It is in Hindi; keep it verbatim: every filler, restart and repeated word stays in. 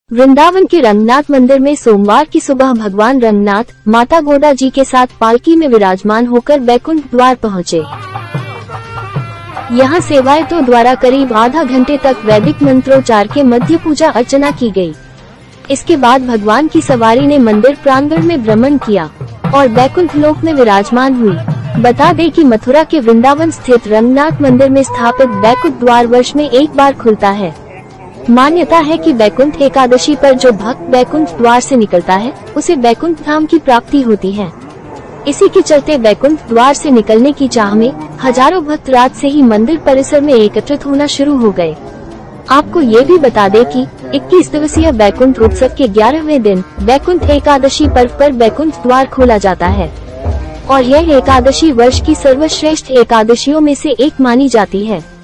वृंदावन के रंगनाथ मंदिर में सोमवार की सुबह भगवान रंगनाथ माता गोदा जी के साथ पालकी में विराजमान होकर बैकुंठ द्वार पहुँचे। यहाँ सेवायतों द्वारा करीब आधा घंटे तक वैदिक मंत्रोच्चार के मध्य पूजा अर्चना की गई। इसके बाद भगवान की सवारी ने मंदिर प्रांगण में भ्रमण किया और बैकुंठ लोक में विराजमान हुई। बता दें कि मथुरा के वृंदावन स्थित रंगनाथ मंदिर में स्थापित बैकुंठ द्वार वर्ष में एक बार खुलता है। मान्यता है कि बैकुंठ एकादशी पर जो भक्त बैकुंठ द्वार से निकलता है उसे बैकुंठ धाम की प्राप्ति होती है। इसी के चलते बैकुंठ द्वार से निकलने की चाह में हजारों भक्त रात से ही मंदिर परिसर में एकत्रित होना शुरू हो गए। आपको ये भी बता दें कि इक्कीस दिवसीय बैकुंठ उत्सव के ग्यारहवें दिन बैकुंठ एकादशी पर्व पर बैकुंठ द्वार खोला जाता है और यह एकादशी वर्ष की सर्वश्रेष्ठ एकादशियों में से एक मानी जाती है।